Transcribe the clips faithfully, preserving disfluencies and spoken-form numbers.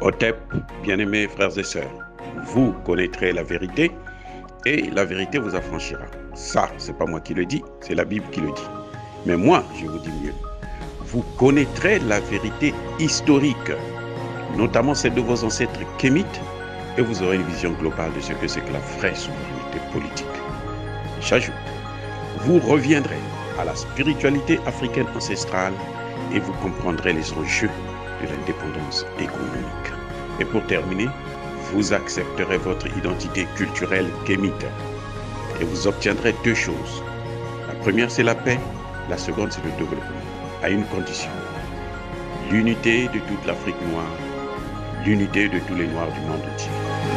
Otep, bien-aimés frères et sœurs, vous connaîtrez la vérité et la vérité vous affranchira. Ça, c'est pas moi qui le dis, c'est la Bible qui le dit. Mais moi, je vous dis mieux. Vous connaîtrez la vérité historique, notamment celle de vos ancêtres kémites, et vous aurez une vision globale de ce que c'est que la vraie souveraineté politique. J'ajoute, vous reviendrez à la spiritualité africaine ancestrale et vous comprendrez les enjeux de l'indépendance économique. Et pour terminer, vous accepterez votre identité culturelle kémite et vous obtiendrez deux choses. La première, c'est la paix. La seconde, c'est le développement, à une condition. L'unité de toute l'Afrique noire, l'unité de tous les Noirs du monde entier.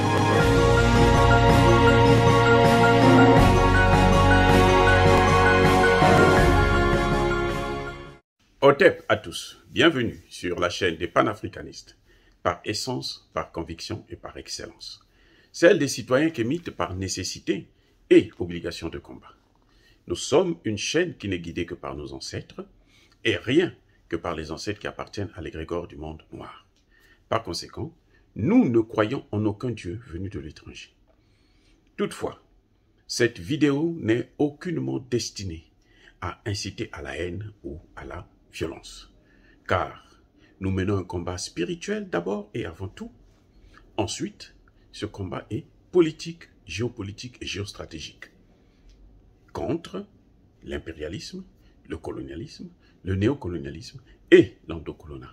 Otep à tous, bienvenue sur la chaîne des panafricanistes, par essence, par conviction et par excellence. Celle des citoyens kémites par nécessité et obligation de combat. Nous sommes une chaîne qui n'est guidée que par nos ancêtres et rien que par les ancêtres qui appartiennent à l'égrégore du monde noir. Par conséquent, nous ne croyons en aucun Dieu venu de l'étranger. Toutefois, cette vidéo n'est aucunement destinée à inciter à la haine ou à la violence, car nous menons un combat spirituel d'abord et avant tout. Ensuite, ce combat est politique, géopolitique et géostratégique contre l'impérialisme, le colonialisme, le néocolonialisme et l'endocoloniat.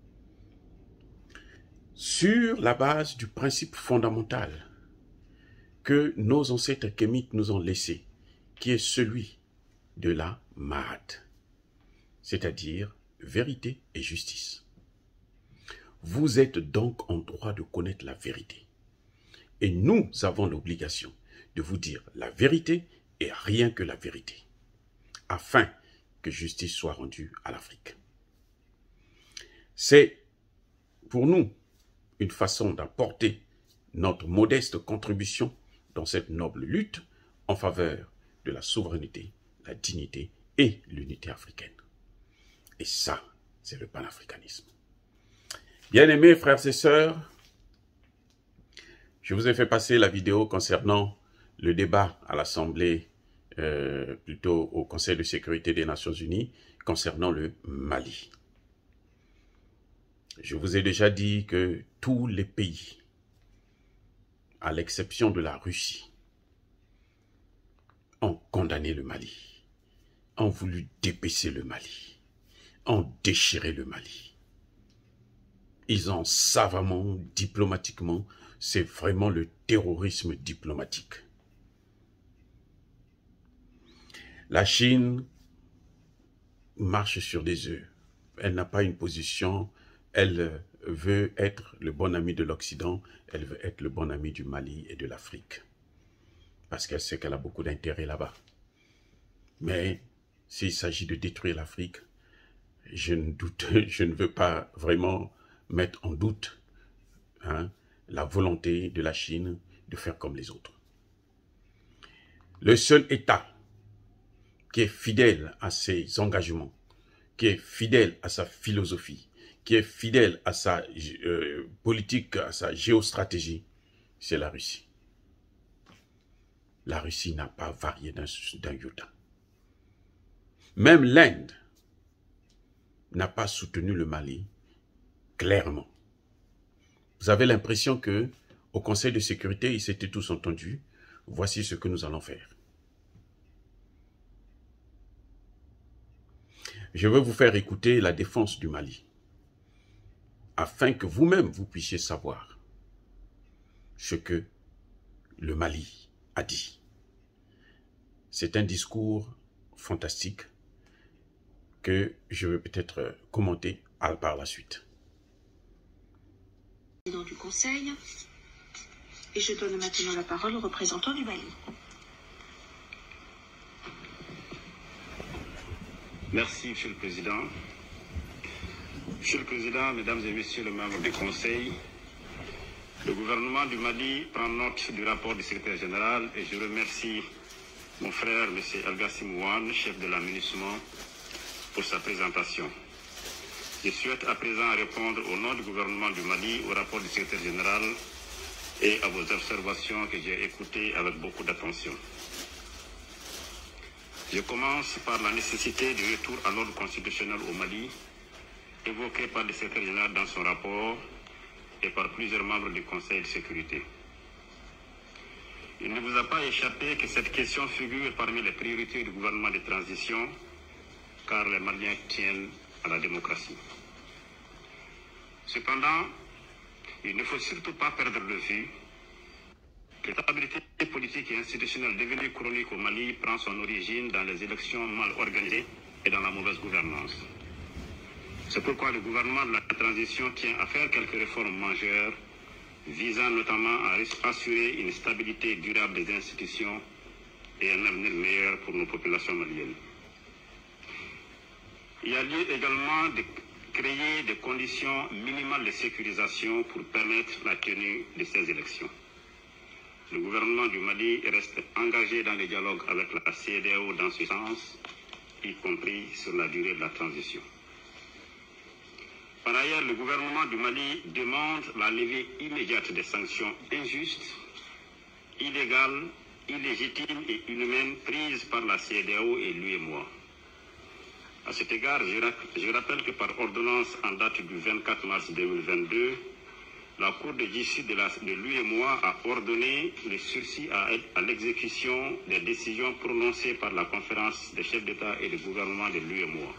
Sur la base du principe fondamental que nos ancêtres kémites nous ont laissé, qui est celui de la Maat, c'est-à-dire vérité et justice. Vous êtes donc en droit de connaître la vérité. Et nous avons l'obligation de vous dire la vérité et rien que la vérité, afin que justice soit rendue à l'Afrique. C'est pour nous une façon d'apporter notre modeste contribution dans cette noble lutte en faveur de la souveraineté, la dignité et l'unité africaine. Et ça, c'est le panafricanisme. Bien-aimés frères et sœurs, je vous ai fait passer la vidéo concernant le débat à l'Assemblée, euh, plutôt au Conseil de sécurité des Nations Unies, concernant le Mali. Je vous ai déjà dit que tous les pays, à l'exception de la Russie, ont condamné le Mali, ont voulu dépecer le Mali, ont déchiré le Mali. Ils ont savamment, diplomatiquement, c'est vraiment le terrorisme diplomatique. La Chine marche sur des œufs. Elle n'a pas une position, elle veut être le bon ami de l'Occident, elle veut être le bon ami du Mali et de l'Afrique. Parce qu'elle sait qu'elle a beaucoup d'intérêt là-bas. Mais s'il s'agit de détruire l'Afrique, je ne doute, je ne veux pas vraiment mettre en doute hein, la volonté de la Chine de faire comme les autres. Le seul État qui est fidèle à ses engagements, qui est fidèle à sa philosophie, qui est fidèle à sa euh, politique, à sa géostratégie, c'est la Russie. La Russie n'a pas varié d'un iota. Même l'Inde n'a pas soutenu le Mali clairement. Vous avez l'impression que au Conseil de sécurité, ils s'étaient tous entendus. Voici ce que nous allons faire. Je veux vous faire écouter la défense du Mali, afin que vous-même vous puissiez savoir ce que le Mali a dit. C'est un discours fantastique que je vais peut-être commenter par la suite. Du Conseil, et je donne maintenant la parole au représentant du Mali. Merci, Monsieur le Président. Monsieur le Président, Mesdames et Messieurs les membres du Conseil, le gouvernement du Mali prend note du rapport du secrétaire général et je remercie mon frère, M. Elgassim Ouane, chef de l'administration, pour sa présentation. Je souhaite à présent répondre au nom du gouvernement du Mali au rapport du secrétaire général et à vos observations que j'ai écoutées avec beaucoup d'attention. Je commence par la nécessité du retour à l'ordre constitutionnel au Mali, évoqué par le secrétaire général dans son rapport et par plusieurs membres du Conseil de sécurité. Il ne vous a pas échappé que cette question figure parmi les priorités du gouvernement de transition, car les Maliens tiennent à la démocratie. Cependant, il ne faut surtout pas perdre de vue que la stabilité politique et institutionnelle devenue chronique au Mali prend son origine dans les élections mal organisées et dans la mauvaise gouvernance. C'est pourquoi le gouvernement de la transition tient à faire quelques réformes majeures visant notamment à assurer une stabilité durable des institutions et un avenir meilleur pour nos populations maliennes. Il y a lieu également de créer des conditions minimales de sécurisation pour permettre la tenue de ces élections. Le gouvernement du Mali reste engagé dans les dialogues avec la C E D E A O dans ce sens, y compris sur la durée de la transition. Par ailleurs, le gouvernement du Mali demande la levée immédiate des sanctions injustes, illégales, illégitimes et inhumaines prises par la C E D E A O et l'U E M O A. À cet égard, je rappelle que par ordonnance en date du vingt-quatre mars deux mille vingt-deux, la Cour de justice de l'U E M O A a ordonné le sursis à, à l'exécution des décisions prononcées par la conférence des chefs d'État et de gouvernement de l'U E M O A.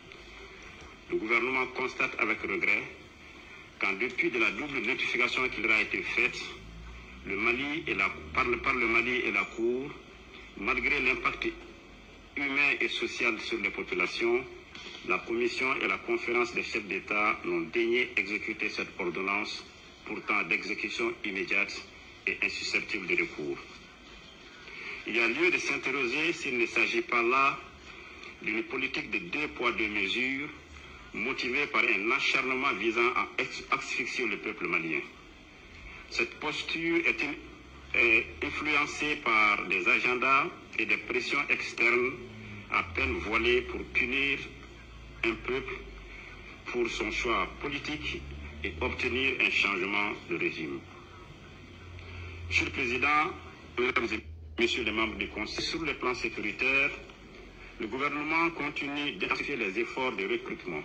Le gouvernement constate avec regret qu'en dépit de la double notification qui leur a été faite le Mali et la, par, le, par le Mali et la Cour, malgré l'impact humain et social sur les populations, la Commission et la conférence des chefs d'État n'ont daigné exécuter cette ordonnance, pourtant d'exécution immédiate et insusceptible de recours. Il y a lieu de s'interroger s'il ne s'agit pas là d'une politique de deux poids deux mesures motivée par un acharnement visant à asphyxier le peuple malien. Cette posture est, une, est influencée par des agendas et des pressions externes à peine voilées pour punir un peuple pour son choix politique et obtenir un changement de régime. Monsieur le Président, Mesdames et Messieurs les membres du Conseil, sur le plan sécuritaire, le gouvernement continue d'intensifier les efforts de recrutement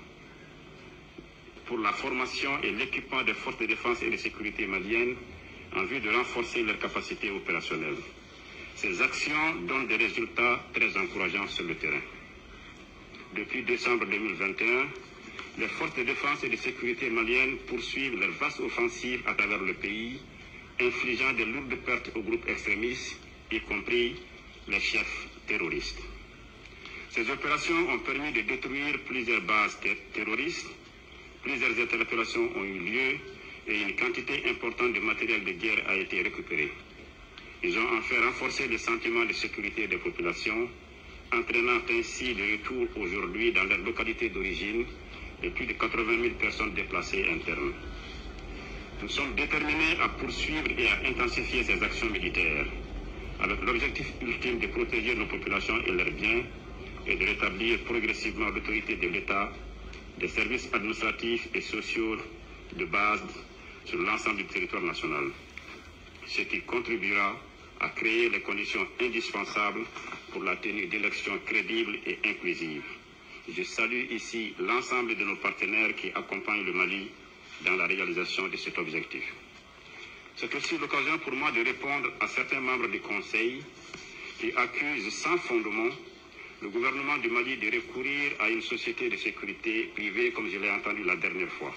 pour la formation et l'équipement des forces de défense et de sécurité maliennes en vue de renforcer leurs capacités opérationnelles. Ces actions donnent des résultats très encourageants sur le terrain. Depuis décembre deux mille vingt et un, les forces de défense et de sécurité maliennes poursuivent leur vaste offensive à travers le pays, infligeant de lourdes pertes aux groupes extrémistes, y compris les chefs terroristes. Ces opérations ont permis de détruire plusieurs bases ter terroristes, plusieurs interpellations ont eu lieu et une quantité importante de matériel de guerre a été récupérée. Ils ont en fait renforcé le sentiment de sécurité des populations, entraînant ainsi le retour aujourd'hui dans leur localité d'origine de plus de quatre-vingt mille personnes déplacées internes. Nous sommes déterminés à poursuivre et à intensifier ces actions militaires, avec l'objectif ultime de protéger nos populations et leurs biens et de rétablir progressivement l'autorité de l'État, des services administratifs et sociaux de base sur l'ensemble du territoire national, ce qui contribuera à créer les conditions indispensables pour la tenue d'élections crédibles et inclusives. Je salue ici l'ensemble de nos partenaires qui accompagnent le Mali dans la réalisation de cet objectif. C'est aussi l'occasion pour moi de répondre à certains membres du Conseil qui accusent sans fondement le gouvernement du Mali de recourir à une société de sécurité privée comme je l'ai entendu la dernière fois.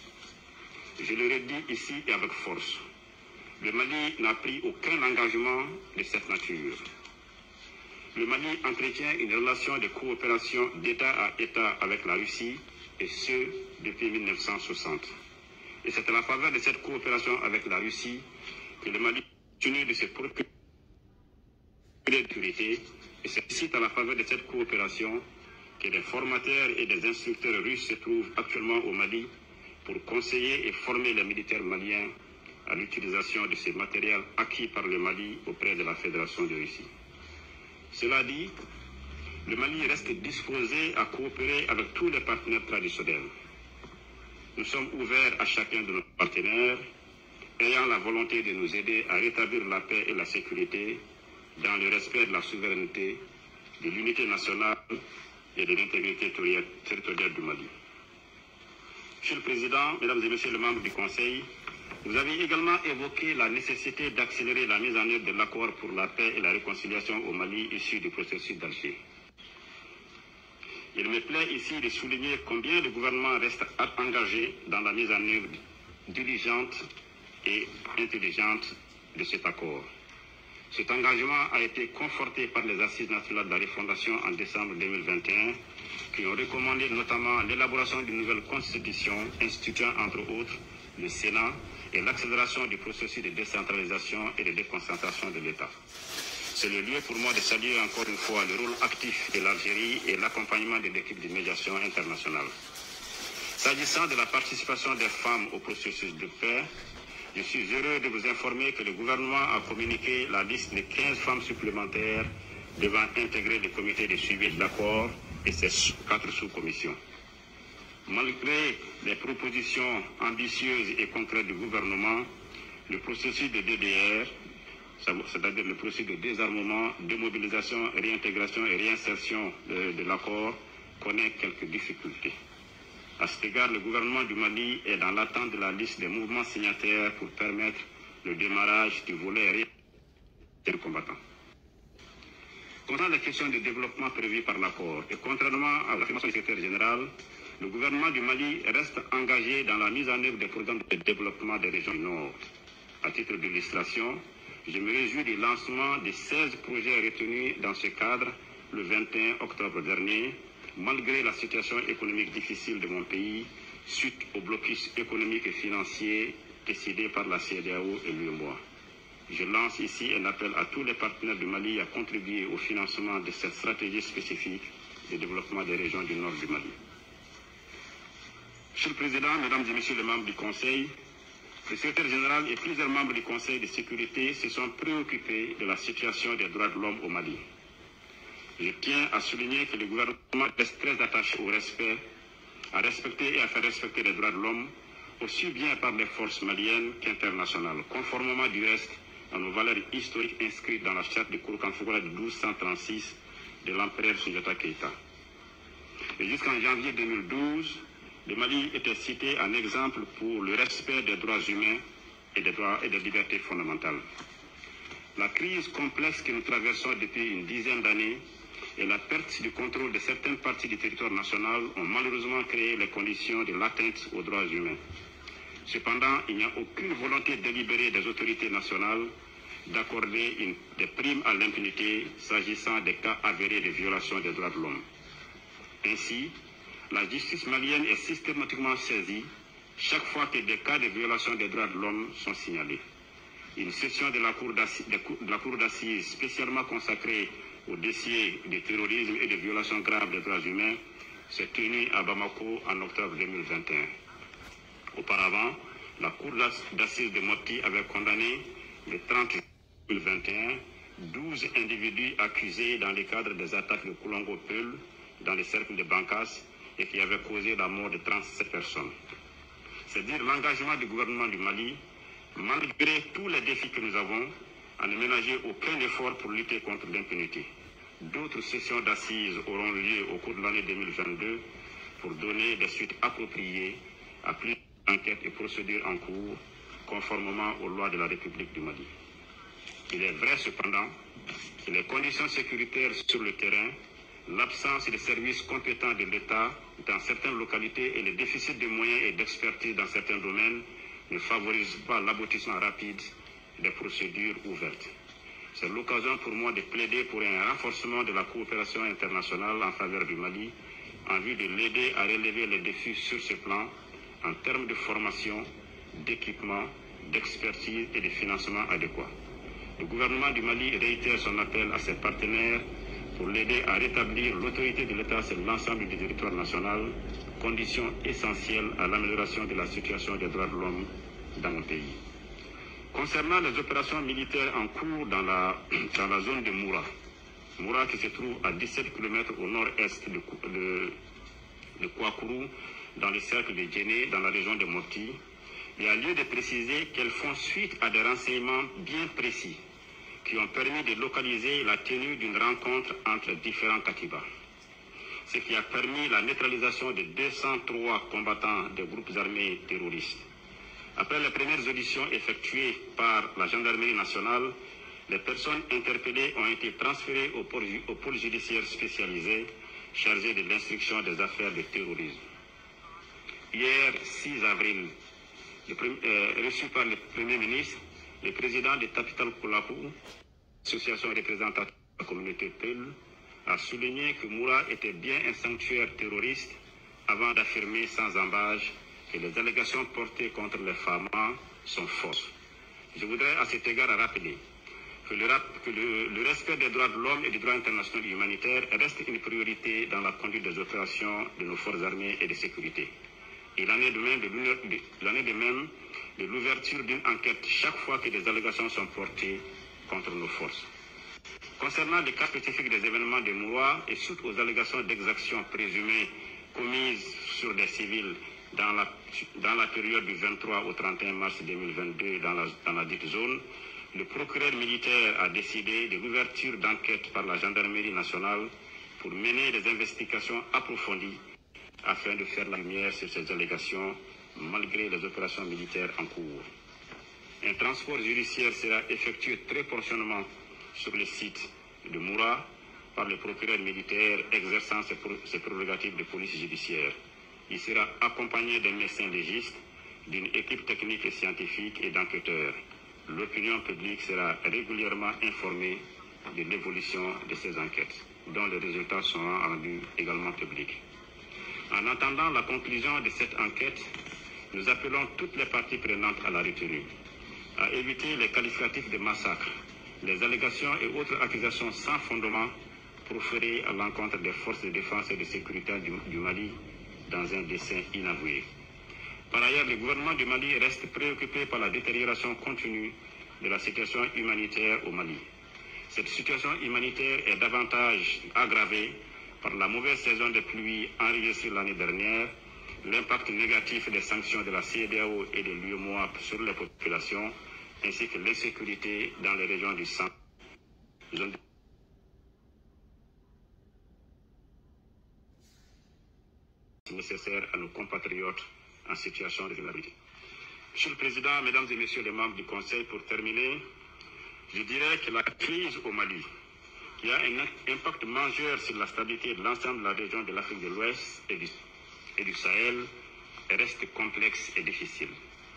Je le redis ici et avec force. Le Mali n'a pris aucun engagement de cette nature. Le Mali entretient une relation de coopération d'État à État avec la Russie, et ce, depuis mille neuf cent soixante. Et c'est à la faveur de cette coopération avec la Russie que le Mali continue de se procurer de sécurité, et c'est ici à la faveur de cette coopération que des formateurs et des instructeurs russes se trouvent actuellement au Mali pour conseiller et former les militaires maliens à l'utilisation de ces matériels acquis par le Mali auprès de la Fédération de Russie. Cela dit, le Mali reste disposé à coopérer avec tous les partenaires traditionnels. Nous sommes ouverts à chacun de nos partenaires, ayant la volonté de nous aider à rétablir la paix et la sécurité dans le respect de la souveraineté, de l'unité nationale et de l'intégrité territoriale du Mali. Monsieur le Président, Mesdames et Messieurs les membres du Conseil, vous avez également évoqué la nécessité d'accélérer la mise en œuvre de l'accord pour la paix et la réconciliation au Mali issu du processus d'Alger. Il me plaît ici de souligner combien le gouvernement reste engagé dans la mise en œuvre diligente et intelligente de cet accord. Cet engagement a été conforté par les Assises nationales de la refondation en décembre deux mille vingt et un, qui ont recommandé notamment l'élaboration d'une nouvelle constitution instituant entre autres le Sénat et l'accélération du processus de décentralisation et de déconcentration de l'État. C'est le lieu pour moi de saluer encore une fois le rôle actif de l'Algérie et l'accompagnement de l'équipe de médiation internationale. S'agissant de la participation des femmes au processus de paix, je suis heureux de vous informer que le gouvernement a communiqué la liste de quinze femmes supplémentaires devant intégrer le comité de suivi de l'accord et ses quatre sous-commissions. Malgré les propositions ambitieuses et concrètes du gouvernement, le processus de D D R, c'est-à-dire le processus de désarmement, démobilisation, réintégration et réinsertion de, de l'accord, connaît quelques difficultés. À cet égard, le gouvernement du Mali est dans l'attente de la liste des mouvements signataires pour permettre le démarrage du volet des combattants. Concernant les questions de développement prévues par l'accord, et contrairement à l'affirmation du secrétaire général, le gouvernement du Mali reste engagé dans la mise en œuvre des programmes de développement des régions du Nord. À titre d'illustration, je me réjouis du lancement des seize projets retenus dans ce cadre le vingt et un octobre dernier, malgré la situation économique difficile de mon pays, suite au blocus économique et financier décidé par la C E D E A O et l'U E M O A. Je lance ici un appel à tous les partenaires du Mali à contribuer au financement de cette stratégie spécifique de développement des régions du nord du Mali. Monsieur le Président, Mesdames et Messieurs les membres du Conseil, le secrétaire général et plusieurs membres du Conseil de sécurité se sont préoccupés de la situation des droits de l'homme au Mali. Je tiens à souligner que le gouvernement reste très attaché au respect, à respecter et à faire respecter les droits de l'homme, aussi bien par les forces maliennes qu'internationales, conformément du reste à nos valeurs historiques inscrites dans la charte de Kouroukanfougoula de mille deux cent trente-six de l'empereur Soundiata Keïta. Et jusqu'en janvier deux mille douze, le Mali était cité en exemple pour le respect des droits humains et des droits et des libertés fondamentales. La crise complexe que nous traversons depuis une dizaine d'années et la perte du contrôle de certaines parties du territoire national ont malheureusement créé les conditions de l'atteinte aux droits humains. Cependant, il n'y a aucune volonté délibérée des autorités nationales d'accorder une, des primes à l'impunité s'agissant des cas avérés de violation des droits de l'homme. Ainsi, la justice malienne est systématiquement saisie chaque fois que des cas de violation des droits de l'homme sont signalés. Une session de la Cour d'assises spécialement consacrée au dossier de terrorisme et de violations graves des droits humains s'est tenue à Bamako en octobre deux mille vingt et un. Auparavant, la Cour d'assises de Mopti avait condamné le trente juin deux mille vingt et un douze individus accusés dans le cadre des attaques de Koulongo-Peul dans les cercles de Bankas et qui avaient causé la mort de trente-sept personnes. C'est dire l'engagement du gouvernement du Mali, malgré tous les défis que nous avons, à ne ménager aucun effort pour lutter contre l'impunité. D'autres sessions d'assises auront lieu au cours de l'année deux mille vingt-deux pour donner des suites appropriées à plusieurs enquêtes et procédures en cours, conformément aux lois de la République du Mali. Il est vrai cependant que les conditions sécuritaires sur le terrain, l'absence de services compétents de l'État dans certaines localités et le déficit de moyens et d'expertise dans certains domaines ne favorisent pas l'aboutissement rapide des procédures ouvertes. C'est l'occasion pour moi de plaider pour un renforcement de la coopération internationale en faveur du Mali en vue de l'aider à relever les défis sur ce plan en termes de formation, d'équipement, d'expertise et de financement adéquat. Le gouvernement du Mali réitère son appel à ses partenaires pour l'aider à rétablir l'autorité de l'État sur l'ensemble du territoire national, condition essentielle à l'amélioration de la situation des droits de l'homme dans mon pays. Concernant les opérations militaires en cours dans la, dans la zone de Moura, Moura qui se trouve à dix-sept kilomètres au nord-est de, de, de Kouakourou, dans le cercle de Djenné, dans la région de Mopti, il y a lieu de préciser qu'elles font suite à des renseignements bien précis qui ont permis de localiser la tenue d'une rencontre entre différents katibas, ce qui a permis la neutralisation de deux cent trois combattants des groupes armés terroristes. Après les premières auditions effectuées par la gendarmerie nationale, les personnes interpellées ont été transférées au pôle, au pôle judiciaire spécialisé chargé de l'instruction des affaires de terrorisme. Hier, six avril, le premier, euh, reçu par le Premier ministre, le président de Tapital Koulapou, association représentative de la communauté Peul, a souligné que Moura était bien un sanctuaire terroriste avant d'affirmer sans embâche que les allégations portées contre les femmes sont fausses. Je voudrais à cet égard rappeler que, le, que le, le respect des droits de l'homme et du droit international humanitaire reste une priorité dans la conduite des opérations de nos forces armées et de sécurité. Il en est de même de, de, même de l'ouverture d'une enquête chaque fois que des allégations sont portées contre nos forces. Concernant les cas spécifiques des événements de Moura et suite aux allégations d'exactions présumées commises sur des civils dans la, dans la période du vingt-trois au trente et un mars deux mille vingt-deux dans la, dans la dite zone, le procureur militaire a décidé de l'ouverture d'enquête par la gendarmerie nationale pour mener des investigations approfondies afin de faire la lumière sur ces allégations malgré les opérations militaires en cours. Un transport judiciaire sera effectué très prochainement sur le site de Moura par le procureur militaire exerçant ses prérogatives de police judiciaire. Il sera accompagné d'un médecin légiste, d'une équipe technique et scientifique et d'enquêteurs. L'opinion publique sera régulièrement informée de l'évolution de ces enquêtes, dont les résultats seront rendus également publics. En attendant la conclusion de cette enquête, nous appelons toutes les parties prenantes à la retenue, à éviter les qualificatifs de massacre, les allégations et autres accusations sans fondement proférées à l'encontre des forces de défense et de sécurité du, du Mali dans un dessein inavoué. Par ailleurs, le gouvernement du Mali reste préoccupé par la détérioration continue de la situation humanitaire au Mali. Cette situation humanitaire est davantage aggravée par la mauvaise saison des pluies enregistrée l'année dernière, l'impact négatif des sanctions de la C E D E A O et de l'U E M O A P sur les populations, ainsi que l'insécurité dans les régions du centre. Nécessaire à nos compatriotes en situation de vulnérabilité. Monsieur le Président, Mesdames et Messieurs les membres du Conseil, pour terminer, je dirais que la crise au Mali, qui a un impact majeur sur la stabilité de l'ensemble de la région de l'Afrique de l'Ouest et du, et du Sahel, reste complexe et difficile.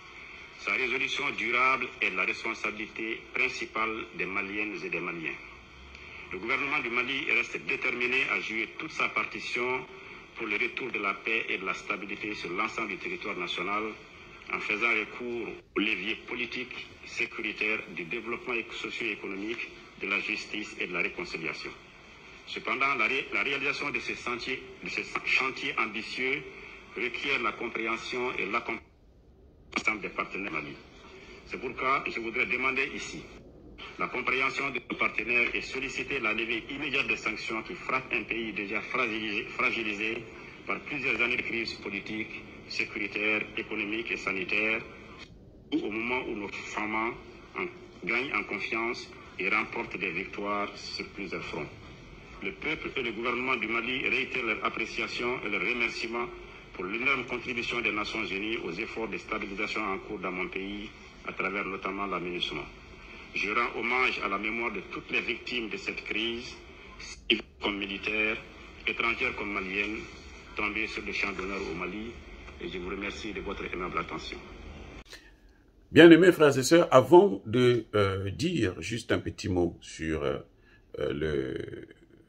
Sa résolution durable est la responsabilité principale des Maliennes et des Maliens. Le gouvernement du Mali reste déterminé à jouer toute sa partition pour le retour de la paix et de la stabilité sur l'ensemble du territoire national en faisant recours aux leviers politiques, sécuritaires, du développement socio-économique, de la justice et de la réconciliation. Cependant, la, ré la réalisation de ces, sentiers, de ces chantiers ambitieux requiert la compréhension et l'accompagnement des partenaires Mali. C'est pourquoi je voudrais demander ici la compréhension de nos partenaires et solliciter la levée immédiate des sanctions qui frappent un pays déjà fragilisé, fragilisé par plusieurs années de crise politique, sécuritaire, économique et sanitaire, au moment où nos femmes en, gagnent en confiance et remportent des victoires sur plusieurs fronts. Le peuple et le gouvernement du Mali réitèrent leur appréciation et leur remerciement pour l'énorme contribution des Nations Unies aux efforts de stabilisation en cours dans mon pays, à travers notamment la MINUSMA. Je rends hommage à la mémoire de toutes les victimes de cette crise, civiles comme militaires, étrangères comme maliennes, tombées sur le champ d'honneur au Mali, et je vous remercie de votre aimable attention. Bien-aimés frères et sœurs, avant de euh, dire juste un petit mot sur euh, le,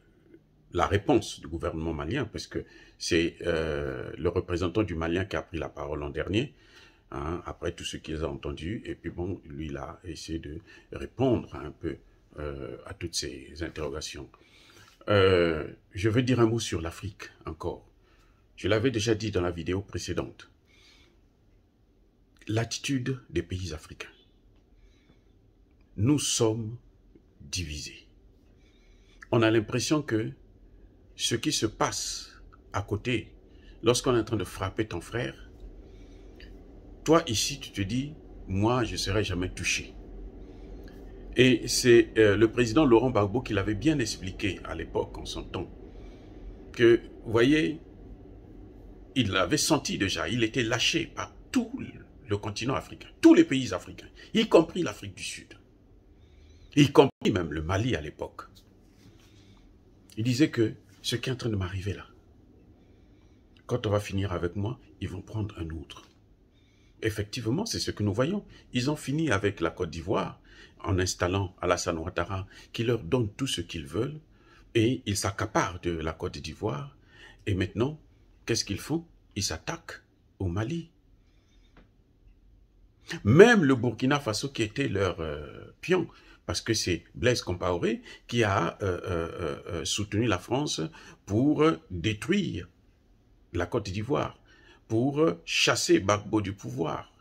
la réponse du gouvernement malien, parce que c'est euh, le représentant du Malien qui a pris la parole l'an dernier, hein, après tout ce qu'ils ont entendu, et puis bon, lui, il a essayé de répondre un peu euh, à toutes ces interrogations. Euh, je veux dire un mot sur l'Afrique, encore. Je l'avais déjà dit dans la vidéo précédente. L'attitude des pays africains. Nous sommes divisés. On a l'impression que ce qui se passe à côté lorsqu'on est en train de frapper ton frère, toi ici, tu te dis, moi, je ne serai jamais touché. Et c'est euh, le président Laurent Gbagbo qui l'avait bien expliqué à l'époque, en son temps, que, vous voyez, il l'avait senti déjà, il était lâché par tout le continent africain, tous les pays africains, y compris l'Afrique du Sud, y compris même le Mali à l'époque. Il disait que ce qui est en train de m'arriver là, quand on va finir avec moi, ils vont prendre un autre. Effectivement, c'est ce que nous voyons. Ils ont fini avec la Côte d'Ivoire en installant Alassane Ouattara qui leur donne tout ce qu'ils veulent et ils s'accaparent de la Côte d'Ivoire. Et maintenant, qu'est-ce qu'ils font? Ils s'attaquent au Mali. Même le Burkina Faso qui était leur euh, pion, parce que c'est Blaise Compaoré qui a euh, euh, euh, soutenu la France pour détruire la Côte d'Ivoire, pour chasser Gbagbo du pouvoir.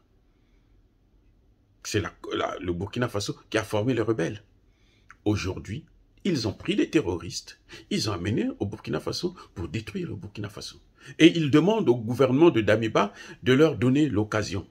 C'est le Burkina Faso qui a formé les rebelles. Aujourd'hui, ils ont pris les terroristes, ils ont amené au Burkina Faso pour détruire le Burkina Faso. Et ils demandent au gouvernement de Damiba de leur donner l'occasion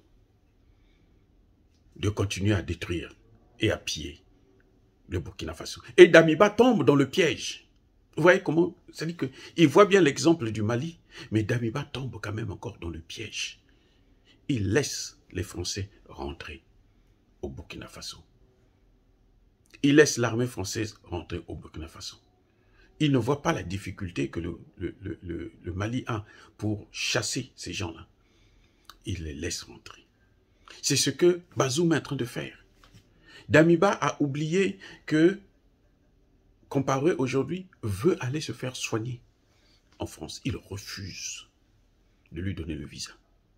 de continuer à détruire et à piller le Burkina Faso. Et Damiba tombe dans le piège. Vous voyez comment? C'est-à-dire qu'il voit bien l'exemple du Mali, mais Damiba tombe quand même encore dans le piège. Il laisse les Français rentrer au Burkina Faso. Il laisse l'armée française rentrer au Burkina Faso. Il ne voit pas la difficulté que le, le, le, le, le Mali a pour chasser ces gens-là. Il les laisse rentrer. C'est ce que Bazoum est en train de faire. Damiba a oublié que Compaoré aujourd'hui veut aller se faire soigner en France. Il refuse de lui donner le visa.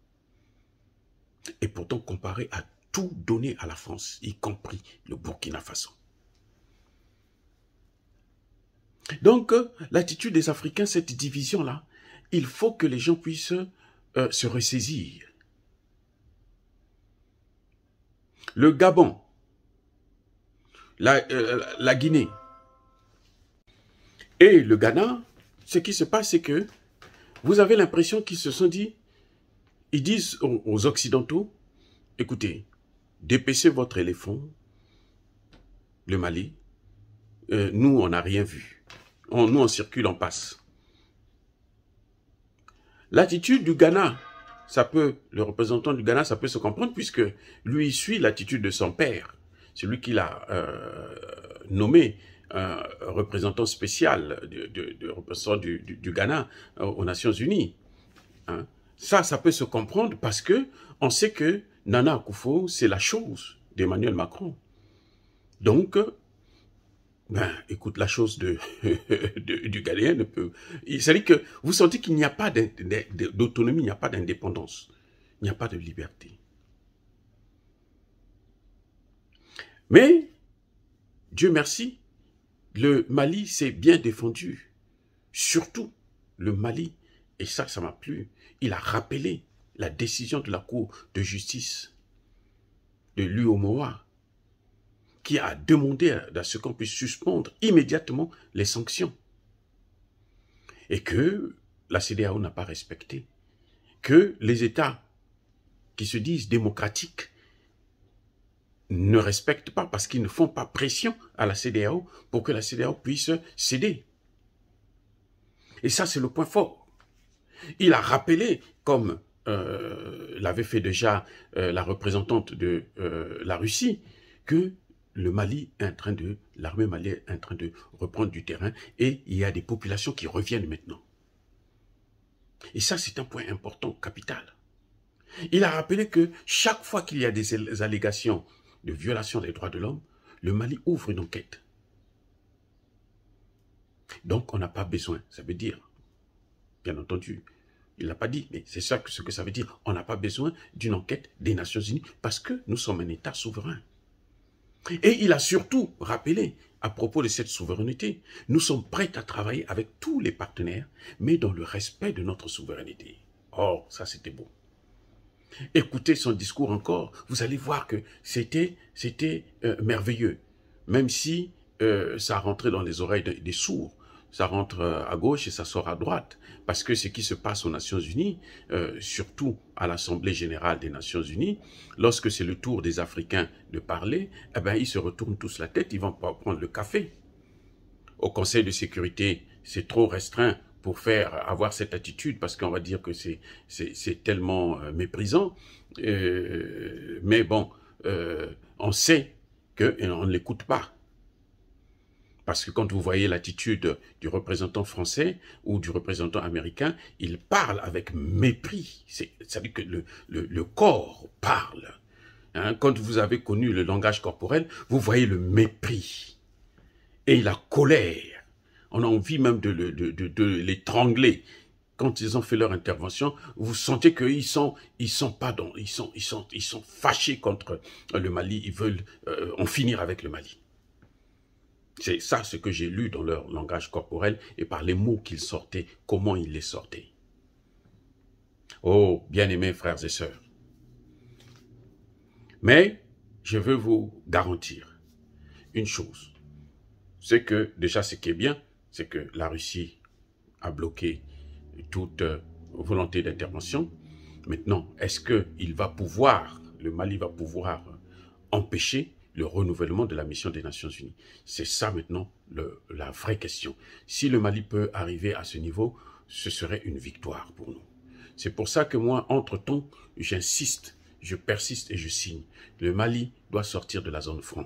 Et pourtant, Compaoré a tout donné à la France, y compris le Burkina Faso. Donc, l'attitude des Africains, cette division-là, il faut que les gens puissent euh, se ressaisir. Le Gabon, la, euh, la Guinée et le Ghana, ce qui se passe, c'est que vous avez l'impression qu'ils se sont dit, ils disent aux, aux Occidentaux, écoutez, dépêchez votre éléphant, le Mali, euh, nous, on n'a rien vu. On, nous, on circule, on passe. L'attitude du Ghana, ça peut, le représentant du Ghana, ça peut se comprendre, puisque lui, il suit l'attitude de son père, celui qui l'a euh, nommé un représentant spécial de, de, de représentant du, du, du Ghana euh, aux Nations Unies. Hein. Ça, ça peut se comprendre parce que on sait que Nana Akufo, c'est la chose d'Emmanuel Macron. Donc, ben, écoute, la chose de, de, du Ghanéen ne peut... C'est-à-dire que vous sentez qu'il n'y a pas d'autonomie, il n'y a pas d'indépendance, il n'y a pas de liberté. Mais, Dieu merci, le Mali s'est bien défendu. Surtout, le Mali, et ça, ça m'a plu, il a rappelé la décision de la Cour de justice de l'U O M O A, qui a demandé à, à ce qu'on puisse suspendre immédiatement les sanctions. Et que la C E D E A O n'a pas respecté. Que les États qui se disent démocratiques ne respectent pas parce qu'ils ne font pas pression à la C E D E A O pour que la C E D E A O puisse céder. Et ça, c'est le point fort. Il a rappelé, comme euh, l'avait fait déjà euh, la représentante de euh, la Russie, que le Mali est en train de, l'armée malienne est en train de reprendre du terrain et il y a des populations qui reviennent maintenant. Et ça, c'est un point important, capital. Il a rappelé que chaque fois qu'il y a des allégations de violation des droits de l'homme, le Mali ouvre une enquête. Donc, on n'a pas besoin, ça veut dire, bien entendu, il ne l'a pas dit, mais c'est ça que, ce que ça veut dire, on n'a pas besoin d'une enquête des Nations Unies parce que nous sommes un État souverain. Et il a surtout rappelé, à propos de cette souveraineté, nous sommes prêts à travailler avec tous les partenaires, mais dans le respect de notre souveraineté. Oh, ça c'était beau. Écoutez son discours encore, vous allez voir que c'était c'était euh, merveilleux. Même si euh, ça rentrait dans les oreilles de, des sourds, ça rentre à gauche et ça sort à droite. Parce que ce qui se passe aux Nations Unies, euh, surtout à l'Assemblée Générale des Nations Unies, lorsque c'est le tour des Africains de parler, eh ben, ils se retournent tous la tête, ils vont pas prendre le café. Au Conseil de sécurité, c'est trop restreint pour faire avoir cette attitude, parce qu'on va dire que c'est c'est tellement euh, méprisant. Euh, mais bon, euh, on sait qu'on ne l'écoute pas. Parce que quand vous voyez l'attitude du représentant français ou du représentant américain, il parle avec mépris. C'est-à-dire que le, le, le corps parle. Hein, quand vous avez connu le langage corporel, vous voyez le mépris et la colère. On a envie même de, de, de, de l'étrangler. Quand ils ont fait leur intervention, vous sentez qu'ils sont, ils sont, pardon, ils sont, ils sont, ils sont fâchés contre le Mali. Ils veulent euh, en finir avec le Mali. C'est ça ce que j'ai lu dans leur langage corporel et par les mots qu'ils sortaient, comment ils les sortaient. Oh, bien-aimés frères et sœurs. Mais je veux vous garantir une chose. C'est que déjà ce qui est bien, c'est que la Russie a bloqué toute volonté d'intervention. Maintenant, est-ce qu'il va pouvoir, le Mali va pouvoir empêcher le renouvellement de la mission des Nations Unies? C'est ça maintenant le, la vraie question. Si le Mali peut arriver à ce niveau, ce serait une victoire pour nous. C'est pour ça que moi, entre-temps, j'insiste, je persiste et je signe. Le Mali doit sortir de la zone franc.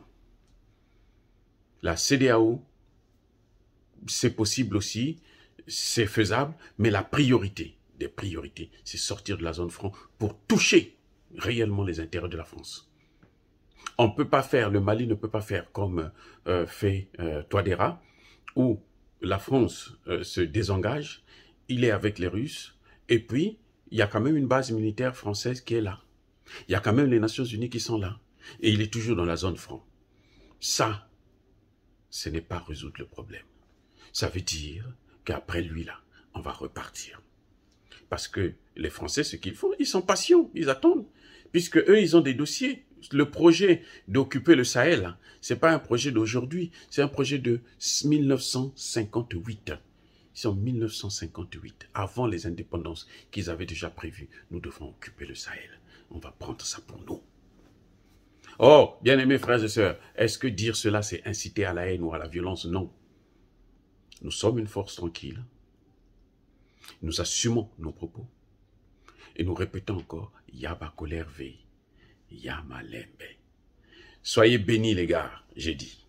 La C D A O, c'est possible aussi, c'est faisable, mais la priorité des priorités, c'est sortir de la zone franc pour toucher réellement les intérêts de la France. On ne peut pas faire, le Mali ne peut pas faire comme euh, fait euh, Touadéra, où la France euh, se désengage, il est avec les Russes, et puis il y a quand même une base militaire française qui est là. Il y a quand même les Nations Unies qui sont là, et il est toujours dans la zone franc. Ça, ce n'est pas résoudre le problème. Ça veut dire qu'après lui, là, on va repartir. Parce que les Français, ce qu'ils font, ils sont patients, ils attendent, puisque eux, ils ont des dossiers. Le projet d'occuper le Sahel, c'est pas un projet d'aujourd'hui, c'est un projet de mille neuf cent cinquante-huit. C'est en mille neuf cent cinquante-huit, avant les indépendances qu'ils avaient déjà prévu. Nous devons occuper le Sahel. On va prendre ça pour nous. Oh, bien-aimés frères et sœurs, est-ce que dire cela, c'est inciter à la haine ou à la violence? Non. Nous sommes une force tranquille. Nous assumons nos propos. Et nous répétons encore, Yaba colère veille. Yamalembe. Soyez bénis les gars, j'ai dit.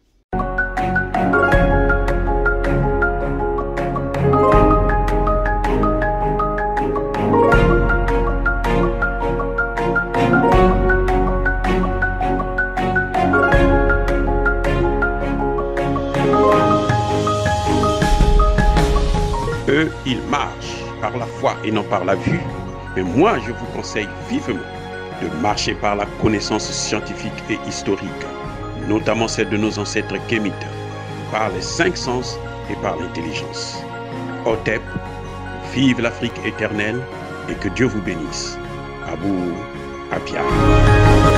Eux, ils marchent par la foi et non par la vue. Mais moi, je vous conseille vivement de marcher par la connaissance scientifique et historique, notamment celle de nos ancêtres kémites, par les cinq sens et par l'intelligence. Otep, vive l'Afrique éternelle et que Dieu vous bénisse. Abou Apia.